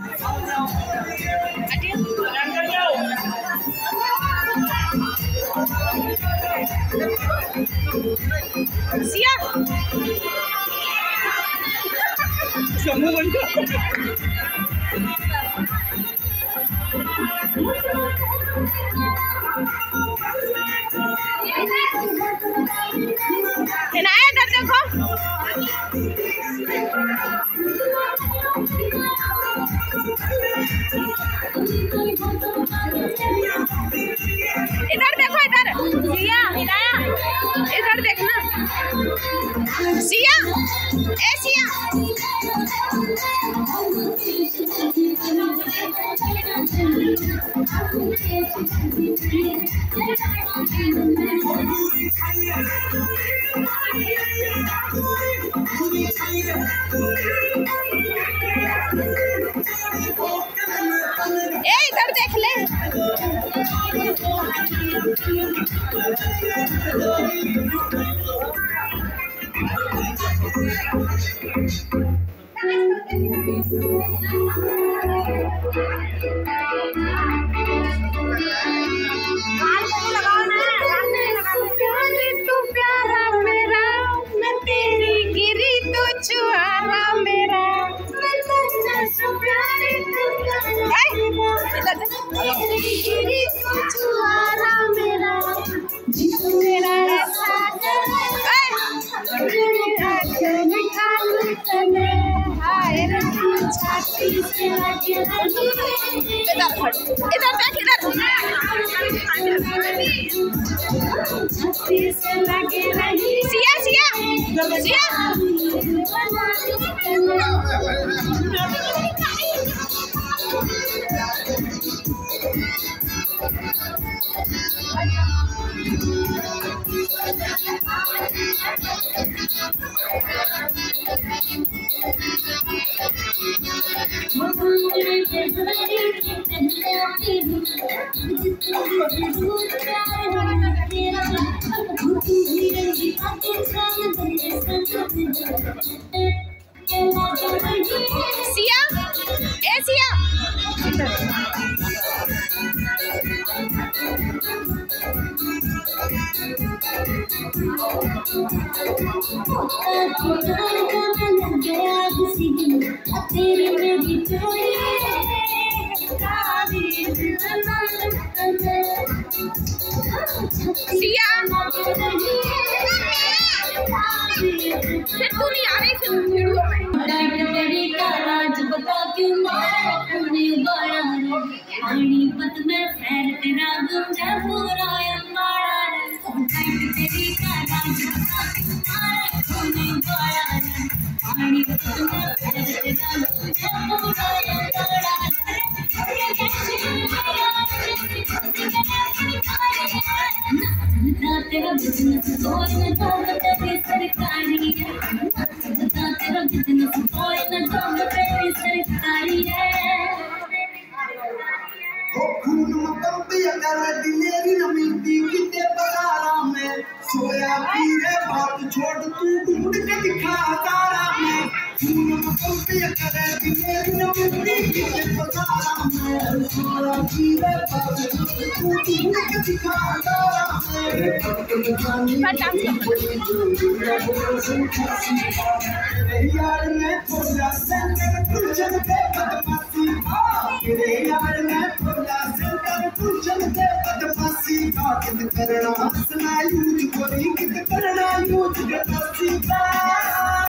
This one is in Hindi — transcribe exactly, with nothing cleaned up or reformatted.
सिया समूह बन हिनाया इधर देखो। इधर देखो इधर सिया हिनाया इधर देखना सिया ए सिया ए इधर देख ले। तू प्यारा मेरा मैं तेरी गिरी तो चुहाना मेरा गिरी तो चुहाना मेरा मेरा इधर देख इधर सिया सिया सिया सिया ए सिया सिया फिर तू नहीं आ रही फिर वीडियो में तेरी का राज बता क्यों मारा तूने बाया पानी पत में फैल तेरा गुंजा पूरा अंबाड़ा तेरी का राज बता क्यों मारा तूने बाया पानी पत में फैल तेरा गुंजा पूरा अंबाड़ा तेरा बिजनेस कोई न जोड़ तेरी सरकारी है तेरा बिजनेस कोई न जोड़ तेरी सरकारी है ओ खून मतलब पिया कर दिलेरी नमीती किते बगारा में सोया पीरे बात छोड़ तू ढूंढ के दिखा तारा में खून मतलब पिया कर दिलेरी नमीती किते बगारा में सोया पीरे बात तू ढूंढ के दिखा तारा में यार मैं थोड़ा सेंटर तुझे दे बदमाशी तेरे यार मैं थोड़ा सेंटर तुझे दे बदमाशी का कित करना हंसना यूं कोई कित